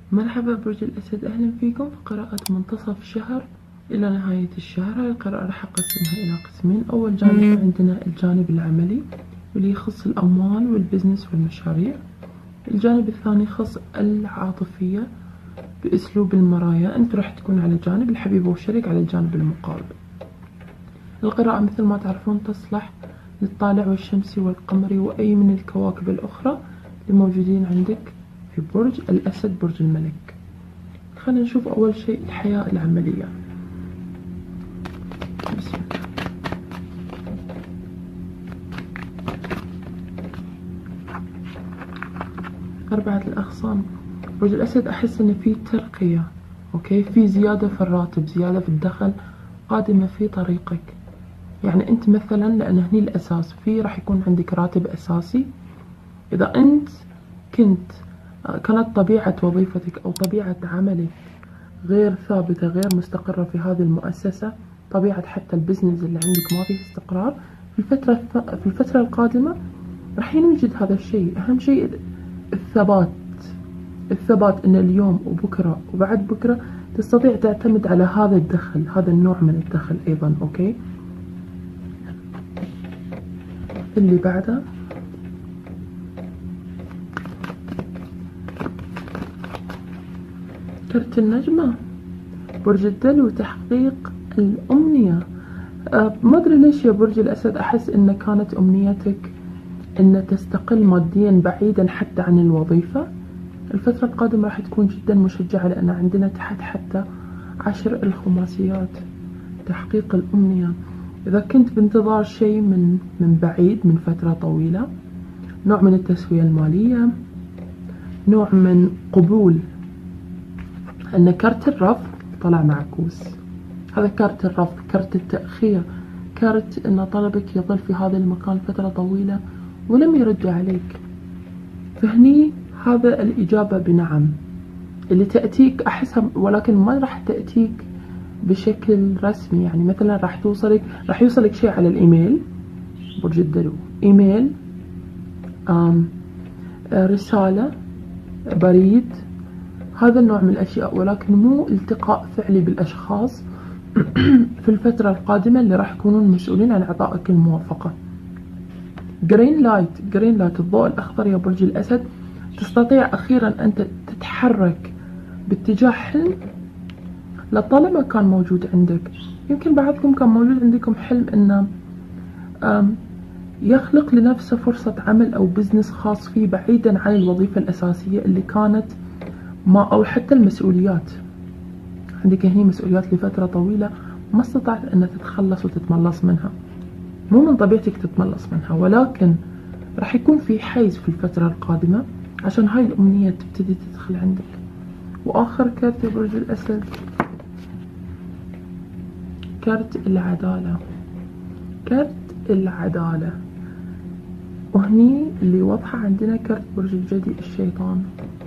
مرحبا برج الأسد، أهلا فيكم في قراءة منتصف الشهر إلى نهاية الشهر. هاي القراءة راح أقسمها إلى قسمين. أول جانب عندنا الجانب العملي واللي يخص الأموال والبزنس والمشاريع. الجانب الثاني يخص العاطفية بأسلوب المرايا، أنت راح تكون على جانب الحبيب والشريك على الجانب المقابل. القراءة مثل ما تعرفون تصلح للطالع والشمسي والقمري وأي من الكواكب الأخرى اللي موجودين عندك في برج الأسد، برج الملك. خلينا نشوف أول شيء الحياة العملية. بسم الله. 4 الأغصان. برج الأسد أحس إن في ترقية، أوكي، في زيادة في الراتب، زيادة في الدخل قادمة في طريقك. يعني أنت مثلا، لأن هني الأساس في راح يكون عندك راتب أساسي. إذا أنت كانت طبيعة وظيفتك أو طبيعة عملك غير ثابتة، غير مستقرة في هذه المؤسسة، طبيعة حتى البزنس اللي عندك ما فيه استقرار، في الفترة القادمة راح ينوجد هذا الشيء. أهم شيء الثبات إن اليوم وبكرة وبعد بكرة تستطيع تعتمد على هذا الدخل، هذا النوع من الدخل أيضا. أوكي، اللي بعده كرت النجمة، برج الدلو، تحقيق الأمنية. ما أدري ليش يا برج الأسد أحس إن كانت أمنيتك إن تستقل ماديا بعيدا حتى عن الوظيفة. الفترة القادمة راح تكون جدا مشجعة، لأن عندنا تحت حتى 10 الخماسيات، تحقيق الأمنية. إذا كنت بانتظار شيء من بعيد، من فترة طويلة، نوع من التسوية المالية، نوع من قبول، أن كرت الرفض طلع معكوس. هذا كرت الرفض، كرت التأخير، كرت أن طلبك يظل في هذا المكان فترة طويلة ولم يرد عليك. فهني هذا الإجابة بنعم اللي تأتيك أحسها، ولكن ما راح تأتيك بشكل رسمي. يعني مثلا راح يوصلك شيء على الإيميل، برج الدلو، إيميل، رسالة، بريد، هذا النوع من الأشياء، ولكن مو التقاء فعلي بالأشخاص في الفترة القادمة اللي راح يكونون مسؤولين عن إعطائك الموافقة. جرين لايت، الضوء الأخضر يا برج الأسد. تستطيع أخيرا أن تتحرك باتجاه حلم لطالما كان موجود عندك. يمكن بعضكم كان موجود عندكم حلم أنه يخلق لنفسه فرصة عمل أو بزنس خاص فيه بعيدا عن الوظيفة الأساسية اللي كانت أو حتى المسؤوليات. عندك هني مسؤوليات لفترة طويلة ما استطعت أن تتخلص وتتملص منها. مو من طبيعتك تتملص منها، ولكن راح يكون في حيز في الفترة القادمة عشان هاي الأمنية تبتدي تدخل عندك. وآخر كارت يا برج الأسد، كارت العدالة. وهني اللي واضحة عندنا كارت برج الجدي، الشيطان.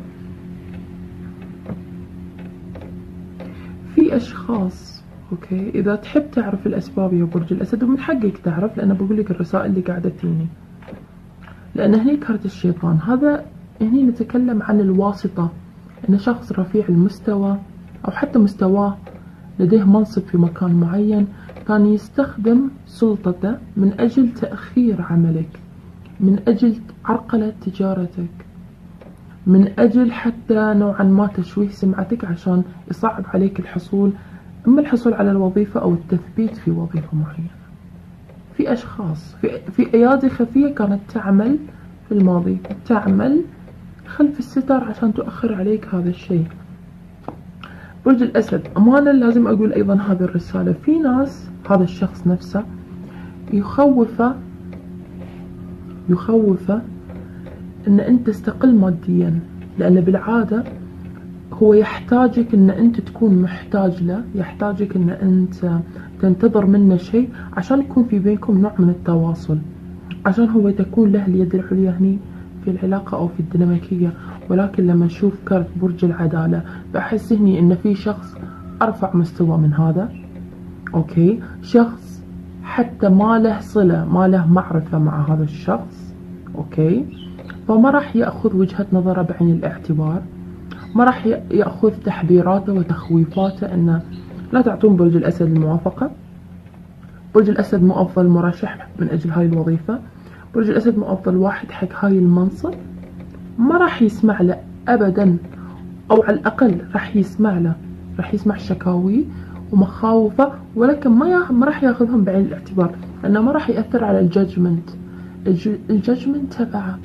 في أشخاص، أوكي، إذا تحب تعرف الأسباب يا برج الأسد، ومن حقك تعرف، لأن بقولك الرسائل اللي قاعدة تجيني، لأن هني كارت الشيطان. هذا هني نتكلم عن الواسطة، أن شخص رفيع المستوى أو حتى مستواه لديه منصب في مكان معين كان يستخدم سلطته من أجل تأخير عملك، من أجل عرقلة تجارتك، من أجل حتى نوعا ما تشويه سمعتك، عشان يصعب عليك إما الحصول على الوظيفة أو التثبيت في وظيفة معينة. في أشخاص في أيادي خفية كانت تعمل في الماضي، تعمل خلف الستار عشان تؤخر عليك هذا الشيء. برج الأسد، أمانة لازم أقول أيضا هذه الرسالة. في ناس هذا الشخص نفسه يخوفه أن أنت تستقل ماديا، لأن بالعادة هو يحتاجك أن أنت تكون محتاج له، يحتاجك أن أنت تنتظر منه شيء عشان يكون في بينكم نوع من التواصل، عشان هو تكون له اليد العليا هني في العلاقة أو في الديناميكية. ولكن لما نشوف كارت برج العدالة بحس هني إن في شخص أرفع مستوى من هذا، أوكي، شخص حتى ما له صلة، ما له معرفة مع هذا الشخص، أوكي، فما راح يأخذ وجهة نظره بعين الاعتبار، ما راح يأخذ تحذيراته وتخويفاته أنه لا تعطون برج الأسد الموافقة. برج الأسد مو أفضل مرشح من أجل هاي الوظيفة، برج الأسد مو أفضل واحد حق هاي المنصب، ما راح يسمع له أبدا، أو على الأقل راح يسمع له، راح يسمع شكاوي ومخاوفه، ولكن ما راح ياخذهم بعين الاعتبار، لأنه ما راح يأثر على الجادجمنت. الجادجمنت تبعه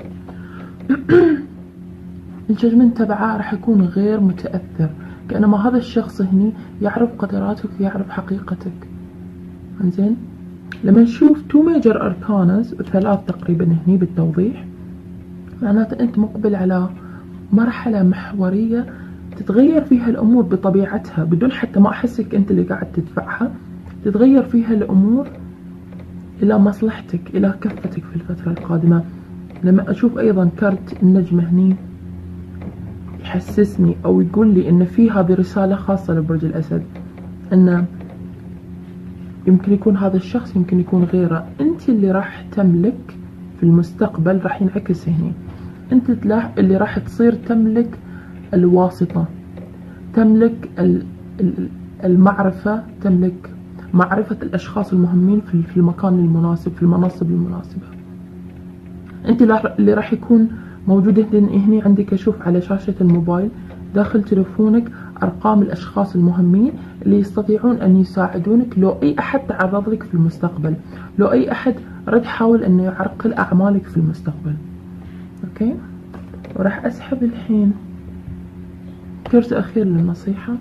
الجادجمنت تبعه راح يكون غير متأثر، كأنما هذا الشخص هني يعرف قدراتك ويعرف حقيقتك. انزين، لما نشوف 2 ميجر أركانز وثلاث تقريبا هني بالتوضيح، معناته أنت مقبل على مرحلة محورية تتغير فيها الأمور بطبيعتها بدون حتى ما أحسك أنت اللي قاعد تدفعها، تتغير فيها الأمور إلى مصلحتك، إلى كفتك في الفترة القادمة. لما أشوف أيضا كارت النجمة هني يحسسني أو يقول لي إن في هذه رسالة خاصة لبرج الأسد، إنه يمكن يكون هذا الشخص، يمكن يكون غيره، أنت اللي راح تملك في المستقبل، راح ينعكس هني، أنت اللي راح تصير تملك الواسطة، تملك المعرفة، تملك معرفة الأشخاص المهمين في المكان المناسب، في المناصب المناسبة. أنت اللي راح يكون موجود هني عندك. أشوف على شاشة الموبايل داخل تلفونك أرقام الأشخاص المهمين اللي يستطيعون أن يساعدونك لو أي أحد تعرض لك في المستقبل، لو أي أحد رد حاول أنه يعرقل أعمالك في المستقبل. أوكي، وراح أسحب الحين كرت أخير للنصيحة.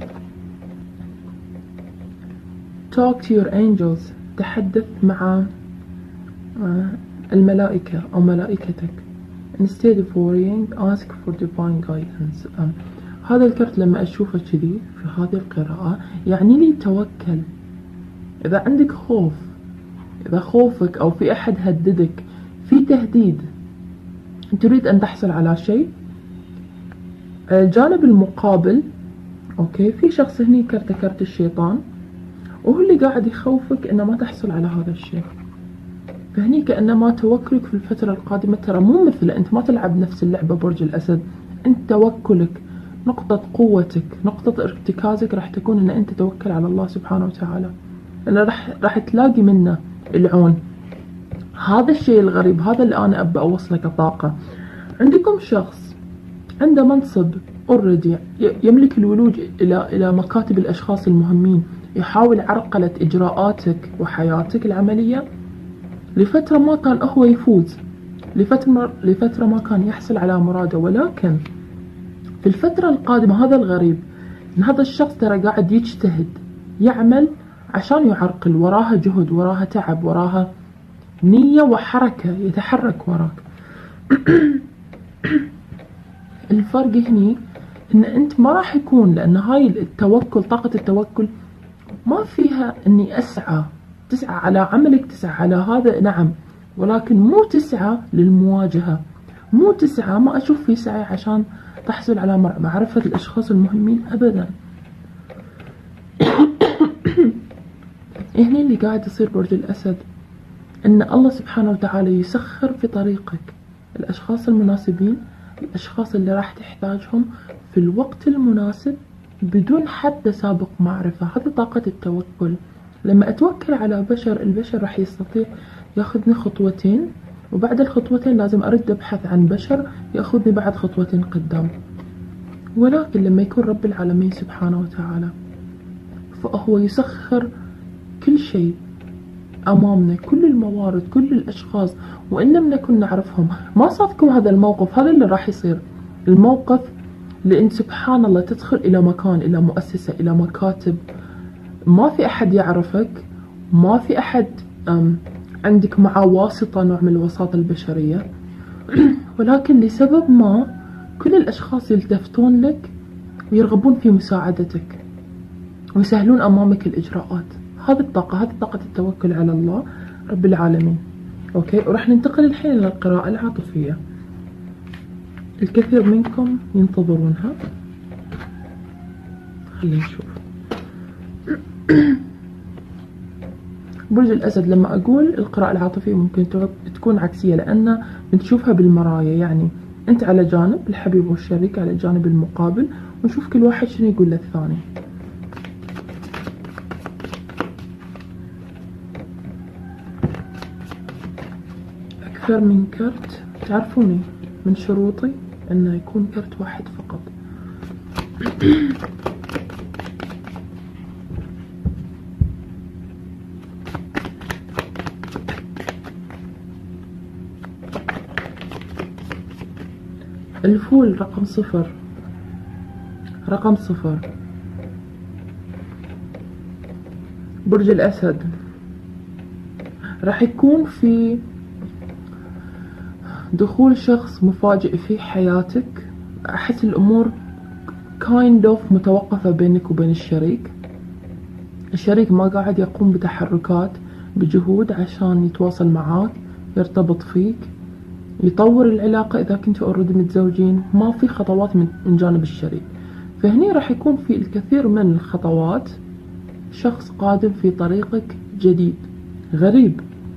Talk to your angels، تحدث مع الملائكة أو ملائكتك. Instead of worrying ask for divine guidance. هذا الكرت لما أشوفه كذي في هذه القراءة يعني لي توكل. إذا عندك خوف، إذا خوفك أو في أحد هددك، في تهديد، تريد أن تحصل على شيء، الجانب المقابل أوكي في شخص هني كرت الشيطان، وهو اللي قاعد يخوفك إنه ما تحصل على هذا الشيء. فهني كأنما توكلك في الفترة القادمة ترى مو مثله، أنت ما تلعب نفس اللعبة برج الأسد، أنت توكلك، نقطة قوتك، نقطة ارتكازك راح تكون إن أنت توكل على الله سبحانه وتعالى، لأن راح تلاقي منه العون. هذا الشيء الغريب، هذا اللي أنا أبى أوصله كطاقة. عندكم شخص عنده منصب اوريدي، يملك الولوج إلى مكاتب الأشخاص المهمين، يحاول عرقلة إجراءاتك وحياتك العملية. لفترة ما كان هو يفوز، لفترة ما كان يحصل على مراده، ولكن في الفترة القادمة هذا الغريب إن هذا الشخص ترى قاعد يجتهد، يعمل عشان يعرقل، وراها جهد، وراها تعب، وراها نية وحركة، يتحرك وراك. الفرق هني إن أنت ما راح يكون، لأن هاي التوكل، طاقة التوكل ما فيها إني تسعى على عملك، تسعى على هذا، نعم، ولكن مو تسعى للمواجهة، مو تسعى، ما أشوف في سعي عشان تحصل على معرفة الأشخاص المهمين أبدا. هنا اللي قاعد يصير برج الأسد، إن الله سبحانه وتعالى يسخر في طريقك الأشخاص المناسبين، الأشخاص اللي راح تحتاجهم في الوقت المناسب بدون حتى سابق معرفة. هذه طاقة التوكل. لما أتوكل على بشر، البشر راح يستطيع ياخذني خطوتين، وبعد الخطوتين لازم أرد أبحث عن بشر ياخذني بعد خطوتين قدام. ولكن لما يكون رب العالمين سبحانه وتعالى، فهو يسخر كل شيء أمامنا، كل الموارد، كل الأشخاص، وإن لم نكن نعرفهم. ما صادكم هذا الموقف، هذا اللي راح يصير الموقف، لأن سبحان الله تدخل إلى مكان، إلى مؤسسة، إلى مكاتب، ما في أحد يعرفك، ما في أحد عندك معه واسطة، نوع من الوساطة البشرية، ولكن لسبب ما كل الأشخاص يلتفتون لك ويرغبون في مساعدتك ويسهلون أمامك الإجراءات. هذه الطاقة، هذه طاقة التوكل على الله رب العالمين. أوكي، وراح ننتقل الحين إلى القراءة العاطفية. الكثير منكم ينتظرونها، خلينا نشوف. برج الأسد، لما أقول القراءة العاطفية ممكن تكون عكسية، لأن بنشوفها بالمرايا، يعني انت على جانب الحبيب والشريك على الجانب المقابل، ونشوف كل واحد شنو يقول للثاني. أكثر من كرت. تعرفوني من شروطي إنه يكون كرت واحد فقط. الفول رقم 0. رقم 0. برج الأسد. راح يكون في دخول شخص مفاجئ في حياتك. أحس الأمور kind of متوقفة بينك وبين الشريك. الشريك ما قاعد يقوم بتحركات بجهود عشان يتواصل معاك، يرتبط فيك، يطور العلاقة. إذا كنتوا اوريدي متزوجين ما في خطوات من جانب الشريك، فهني راح يكون في الكثير من الخطوات. شخص قادم في طريقك جديد غريب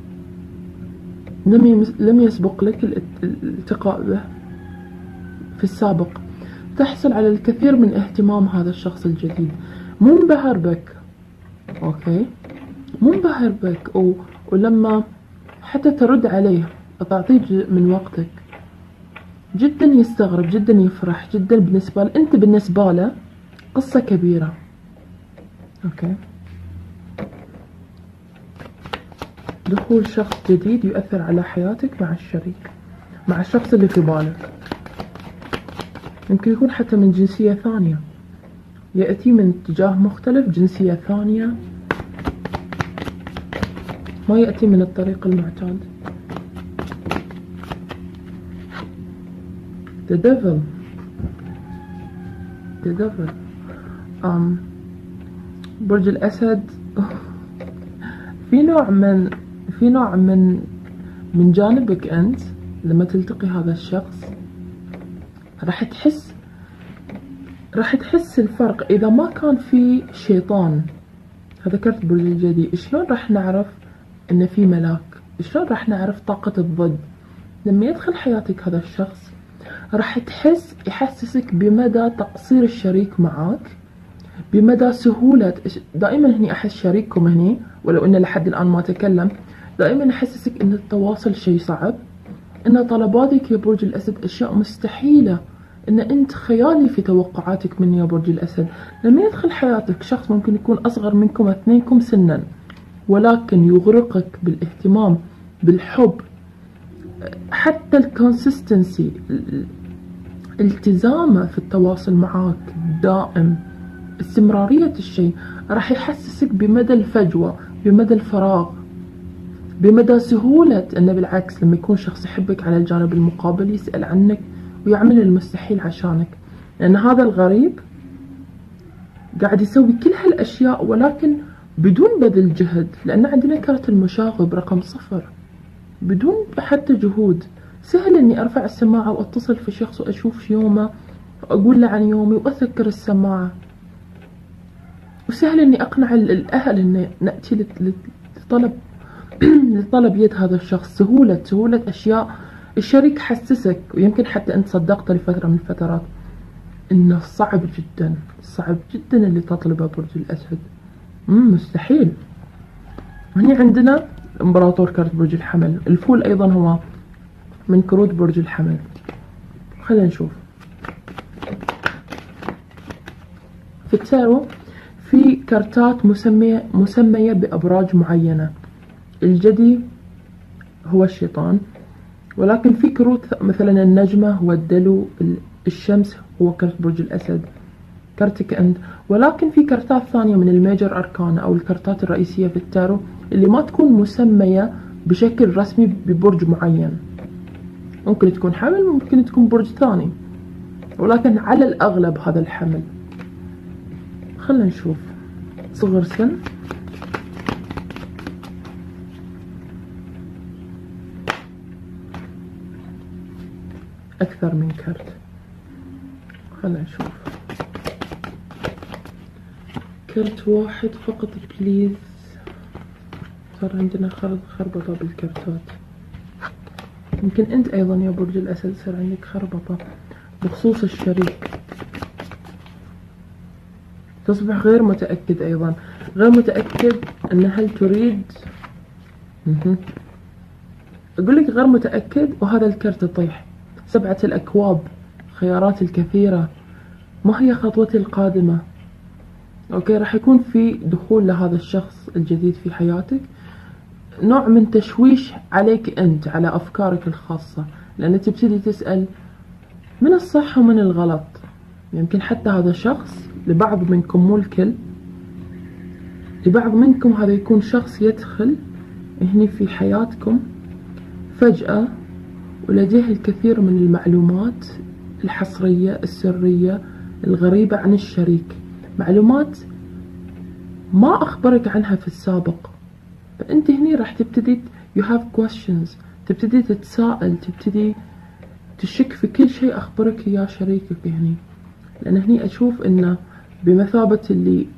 لم يسبق لك الالتقاء به في السابق. تحصل على الكثير من اهتمام هذا الشخص الجديد، منبهر بك. اوكي، منبهر بك، ولما حتى ترد عليه تعطيه جزء من وقتك جدا يستغرب، جدا يفرح، جدا بالنسبة له انت بالنسبة له قصة كبيرة. اوكي، دخول شخص جديد يؤثر على حياتك مع الشريك، مع الشخص اللي في بالك. يمكن يكون حتى من جنسية ثانية، يأتي من اتجاه مختلف، جنسية ثانية، ما يأتي من الطريق المعتاد. The devil. برج الأسد. في نوع من جانبك أنت لما تلتقي هذا الشخص راح تحس الفرق. إذا ما كان في شيطان، هذا كرت برج الجدي، شلون راح نعرف إن في ملاك؟ شلون راح نعرف طاقة الضد؟ لما يدخل حياتك هذا الشخص راح يحسسك بمدى تقصير الشريك معاك، بمدى سهولة. دائما هني أحس شريككم هني ولو إنه لحد الآن ما تكلم، دائما يحسسك إن التواصل شيء صعب، إن طلباتك يا برج الأسد أشياء مستحيلة، إن أنت خيالي في توقعاتك مني يا برج الأسد. لما يدخل حياتك شخص ممكن يكون أصغر منكم اثنينكم سنا، ولكن يغرقك بالاهتمام، بالحب، حتى الكونسستنسي، التزامه في التواصل معاك دائم، استمرارية الشيء، راح يحسسك بمدى الفجوة، بمدى الفراغ، بمدى سهولة انه بالعكس لما يكون شخص يحبك على الجانب المقابل يسأل عنك ويعمل المستحيل عشانك، لان هذا الغريب قاعد يسوي كل هالاشياء ولكن بدون بذل جهد. لان عندنا كرت المشاغب رقم 0، بدون حتى جهود. سهل اني ارفع السماعة واتصل في شخص واشوف يومه واقول له عن يومي واسكر السماعة، وسهل اني اقنع الاهل ان نأتي لطلب يد هذا الشخص. سهولة اشياء. الشريك حسسك، ويمكن حتى انت صدقت لفترة من الفترات، انه صعب جدا اللي تطلبه برج الاسد. مستحيل. هني عندنا امبراطور كرت برج الحمل. الفول ايضا هو من كروت برج الحمل. خلينا نشوف في التارو. في كرتات مسمية بأبراج معينة. الجدي هو الشيطان، ولكن في كروت مثلا النجمة هو الدلو، الشمس هو كرت برج الأسد، كرتك أنت. ولكن في كرتات ثانية من الميجر أركان أو الكرتات الرئيسية في التارو اللي ما تكون مسمية بشكل رسمي ببرج معين. ممكن تكون حمل، ممكن تكون برج ثاني، ولكن على الأغلب هذا الحمل. خلنا نشوف. صغر سن، أكثر من كرت. خلنا نشوف. كرت واحد فقط بليز. صار عندنا خربطة بالكرتات. يمكن أنت أيضا يا برج الأسد يصير عندك خربطة بخصوص الشريك، تصبح غير متأكد أيضا، غير متأكد أن هل تريد، أقول لك غير متأكد وهذا الكرت يطيح. 7 الأكواب، خيارات الكثيرة، ما هي خطوتي القادمة؟ أوكي، راح يكون في دخول لهذا الشخص الجديد في حياتك، نوع من تشويش عليك أنت، على أفكارك الخاصة، لأن تبتدي تسأل من الصح ومن الغلط. يمكن حتى هذا الشخص لبعض منكم، مو الكل، لبعض منكم هذا يكون شخص يدخل هني في حياتكم فجأة ولديه الكثير من المعلومات الحصرية السرية الغريبة عن الشريك، معلومات ما أخبرك عنها في السابق. فأنت هني راح تبتدي you have questions، تبتدي تتساءل، تبتدي تشك في كل شيء أخبرك إياه شريكك هني، لأن هني أشوف إنه بمثابة اللي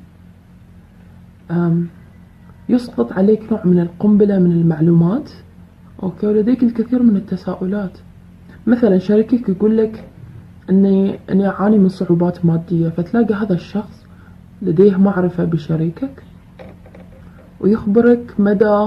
يسقط عليك نوع من القنبلة من المعلومات، أوكي، ولديك الكثير من التساؤلات. مثلا شريكك يقول لك إني أعاني من صعوبات مادية، فتلاقي هذا الشخص لديه معرفة بشريكك ويخبرك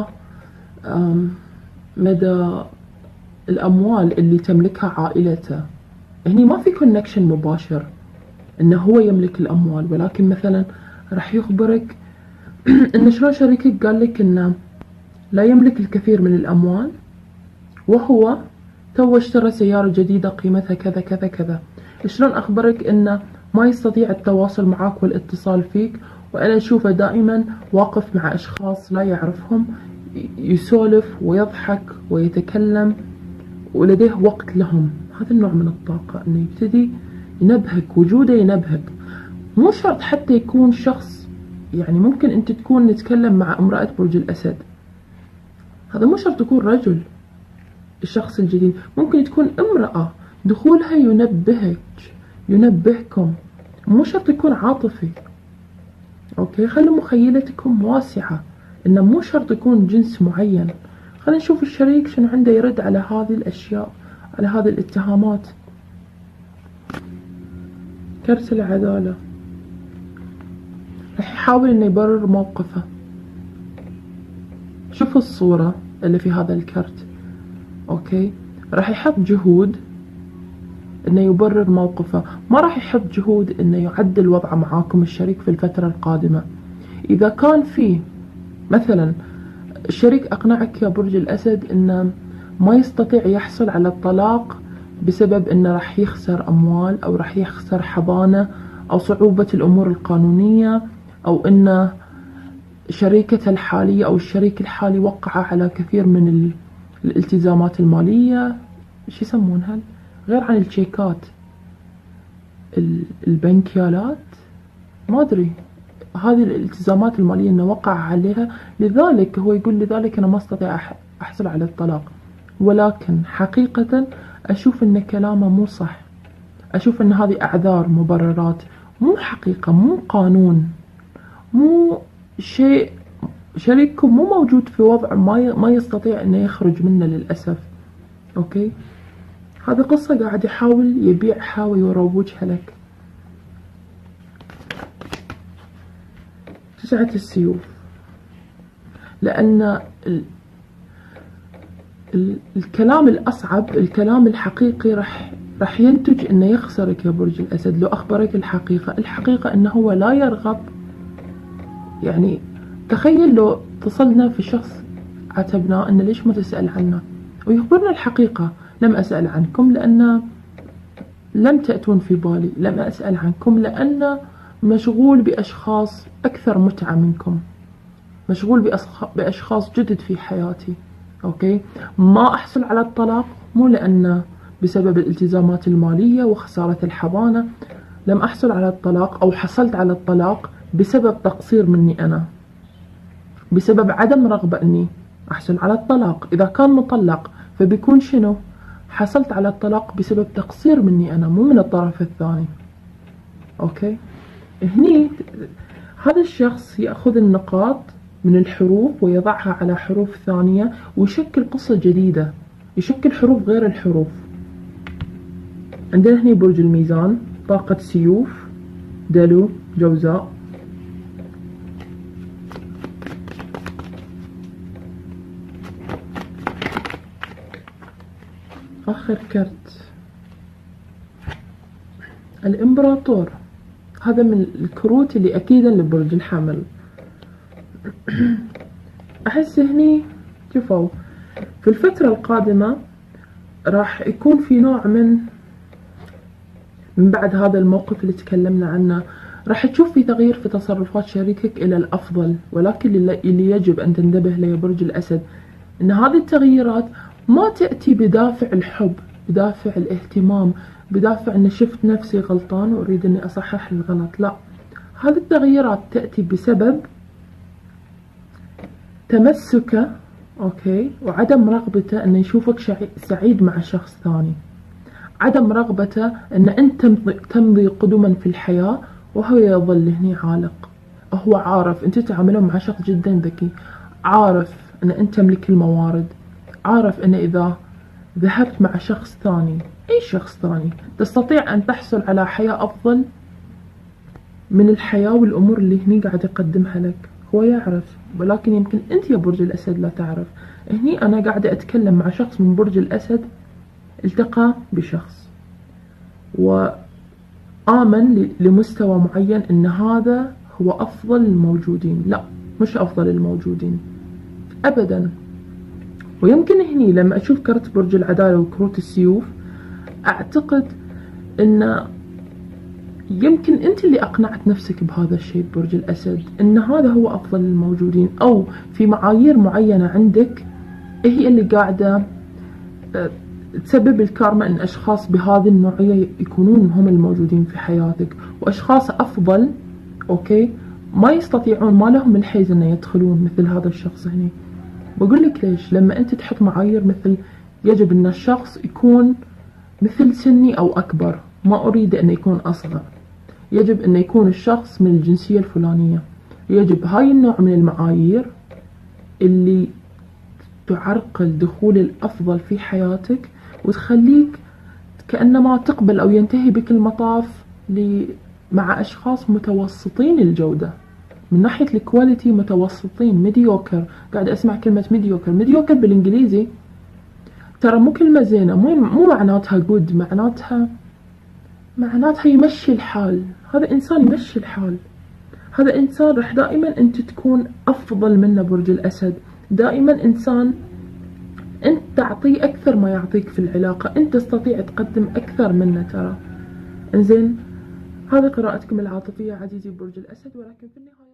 مدى الأموال اللي تملكها عائلته. هني ما في كونكشن مباشر إنه هو يملك الأموال، ولكن مثلا راح يخبرك إن شلون شريكك قال لك إنه لا يملك الكثير من الأموال، وهو تو اشترى سيارة جديدة قيمتها كذا كذا كذا. شلون أخبرك إنه ما يستطيع التواصل معك والاتصال فيك، وأنا أشوفه دائما واقف مع أشخاص لا يعرفهم، يسولف ويضحك ويتكلم ولديه وقت لهم. هذا النوع من الطاقة إنه يبتدي ينبهك، وجوده ينبهك. مو شرط حتى يكون شخص، يعني ممكن أنت تكون نتكلم مع امرأة برج الأسد، هذا مو شرط يكون رجل. الشخص الجديد ممكن تكون امرأة، دخولها ينبهكم، مو شرط يكون عاطفي. اوكي، خلوا مخيلتكم واسعة، انه مو شرط يكون جنس معين. خلينا نشوف الشريك شنو عنده يرد على هذه الاشياء، على هذه الاتهامات. كرت العدالة راح يحاول انه يبرر موقفه. شوفوا الصورة اللي في هذا الكرت، اوكي، راح يحط جهود انه يبرر موقفه، ما راح يحط جهود انه يعدل وضعه معاكم الشريك في الفترة القادمة. اذا كان فيه مثلا الشريك اقنعك يا برج الاسد انه ما يستطيع يحصل على الطلاق بسبب انه راح يخسر اموال، او راح يخسر حضانة، او صعوبة الامور القانونية، او انه شريكته الحالية او الشريك الحالي وقع على كثير من الالتزامات المالية، شو يسمونها غير عن الشيكات، البنكيالات، ما أدري، هذه الالتزامات المالية انه وقع عليها، لذلك هو يقول لذلك انا ما استطيع احصل على الطلاق. ولكن حقيقة اشوف ان كلامه مو صح، اشوف ان هذه اعذار مبررات، مو حقيقة، مو قانون، مو شيء. شريككم مو موجود في وضع ما يستطيع انه يخرج منه للأسف. اوكي، هذه قصة قاعد يحاول يبيعها ويروجها لك. 9 السيوف، لأن الكلام الأصعب، الكلام الحقيقي راح ينتج إنه يخسرك يا برج الأسد. لو أخبرك الحقيقة إنه هو لا يرغب، يعني تخيل لو اتصلنا في شخص عاتبناه إنه ليش ما تسأل عنه، ويخبرنا الحقيقة، لم أسأل عنكم لأن لم تأتون في بالي، لم أسأل عنكم لأن مشغول بأشخاص أكثر متعة منكم، مشغول بأشخاص جدد في حياتي. أوكي، ما أحصل على الطلاق مو لأن بسبب الالتزامات المالية وخسارة الحضانة، لم أحصل على الطلاق أو حصلت على الطلاق بسبب تقصير مني أنا، بسبب عدم رغبة أني أحصل على الطلاق. إذا كان مطلق فبيكون شنو؟ حصلت على الطلاق بسبب تقصير مني أنا، مو من الطرف الثاني. أوكي، هني هذا الشخص يأخذ النقاط من الحروف ويضعها على حروف ثانية ويشكل قصة جديدة. يشكل حروف غير الحروف. عندنا هنا برج الميزان، طاقة سيوف، دلو، جوزاء. آخر كرت الإمبراطور، هذا من الكروت اللي أكيدا لبرج الحمل. أحس هني شوفوا في الفترة القادمة راح يكون في نوع من بعد هذا الموقف اللي تكلمنا عنه، راح تشوف في تغيير في تصرفات شريكك إلى الأفضل، ولكن اللي يجب أن تنتبه له يا برج الأسد إن هذه التغييرات ما تأتي بدافع الحب، بدافع الاهتمام، بدافع أن شفت نفسي غلطان وأريد أني أصحح الغلط. لا، هذه التغييرات تأتي بسبب تمسكه أوكي وعدم رغبته أنه يشوفك سعيد مع شخص ثاني، عدم رغبته أن أنت تمضي قدما في الحياة وهو يظل هني عالق. هو عارف أنت تتعاملون مع شخص جدا ذكي، عارف أن أنت تملك الموارد، عارف أن إذا ذهبت مع شخص ثاني، أي شخص ثاني، تستطيع أن تحصل على حياة أفضل من الحياة والأمور اللي هني قاعد يقدمها لك. هو يعرف، ولكن يمكن أنت يا برج الأسد لا تعرف. هني أنا قاعدة أتكلم مع شخص من برج الأسد التقى بشخص وآمن لمستوى معين أن هذا هو أفضل الموجودين. لا، مش أفضل الموجودين أبدا. ويمكن هني لما أشوف كرت برج العدالة وكروت السيوف أعتقد أن يمكن أنت اللي أقنعت نفسك بهذا الشيء برج الأسد، أن هذا هو أفضل الموجودين، أو في معايير معينة عندك هي اللي قاعدة تسبب الكارما أن أشخاص بهذه النوعية يكونون هم الموجودين في حياتك، وأشخاص أفضل أوكي ما يستطيعون، ما لهم الحيز أن يدخلون مثل هذا الشخص هنا. بقول لك ليش، لما أنت تحط معايير مثل يجب أن الشخص يكون مثل سني أو أكبر، ما أريد أن يكون أصغر، يجب أن يكون الشخص من الجنسية الفلانية، يجب هاي النوع من المعايير اللي تعرقل دخول الأفضل في حياتك وتخليك كأنما تقبل أو ينتهي بك المطاف مع أشخاص متوسطين الجودة، من ناحية الكواليتي متوسطين، ميديوكر. قاعد أسمع كلمة ميديوكر، ميديوكر بالإنجليزي ترى مو كلمة زينة، مو معناتها جود، معناتها يمشي الحال. هذا إنسان يمشي الحال، هذا إنسان راح دائما أنت تكون أفضل منه برج الأسد، دائما إنسان أنت تعطيه أكثر ما يعطيك في العلاقة، أنت تستطيع تقدم أكثر منه ترى. إنزين، هذه قراءتكم العاطفية عزيزي برج الأسد، ولكن في النهاية